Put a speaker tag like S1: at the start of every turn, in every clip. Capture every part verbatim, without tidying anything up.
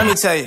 S1: let me tell you.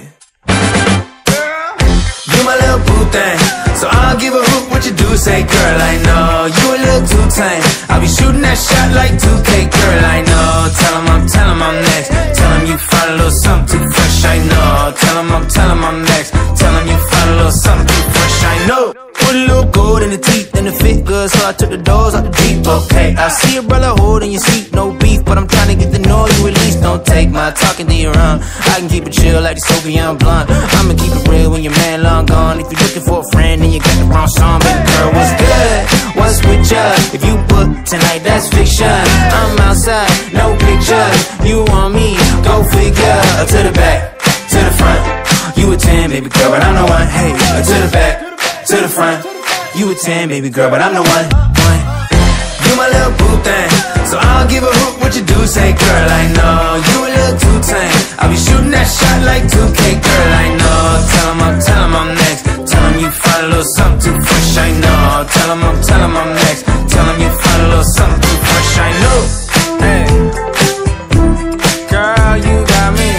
S1: You my little boo thing, so I don't give a hoot what you do. Say, girl, I know you a little too tame. I'll be shooting that shot like two K, girl, I know. Tell him I'm, tell him I'm next. Tell him you find a little something too fresh, I know. Tell him I'm, tell him I'm next. Tell him you find a little something too fresh, I know. Put a little gold in the teeth and it fit good, so I took the doors out the Jeep, okay. I see a brother holding your seat, no beef, but I'm trying to get to know you at least. Don't take my talking to your own. I can keep it chill like the Soviet blunt. I'ma keep it real when your man long gone. If you're looking for a friend and you got the wrong song, baby girl, what's good? What's with ya? If you book tonight, that's fiction. I'm outside, no pictures. You want me? Go figure. To the back, to the front. You a ten, baby girl, but I'm the one. Hey, to the back, to the front. You a ten, baby girl, but I'm the one. one. You my little boo thing, so I don't give a hoot what you do. Say, girl, I know you a little too tame. I'll be shooting that shot like two K, girl, I know. Tell him I'm, tell him I'm next. Tell him you find a little something too fresh, I know. Tell him I'm, tell him I'm next. Tell him you find a little something too fresh, I know. Hey, girl, you got me.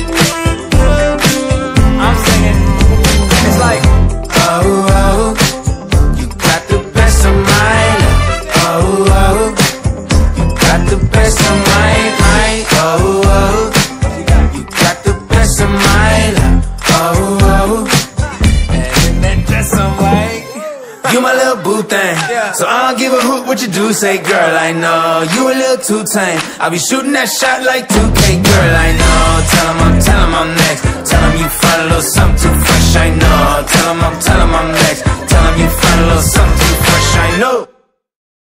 S1: I'm singing. It's like, oh, oh, you got the best of mine. Oh, oh, you got the best of mine, mine. Oh, oh, you got the best of mine. Oh, oh, and that dress on white. You my little boo thing, so I don't give a hoot what you do. Say, girl, I know you a little too tame. I'll be shooting that shot like two K, girl, I know. Tell him I'm, tell him I'm next. Tell him you find a little something too fresh, I know. Tell him I'm, tell him I'm next. Tell him you find a little something too fresh, I know.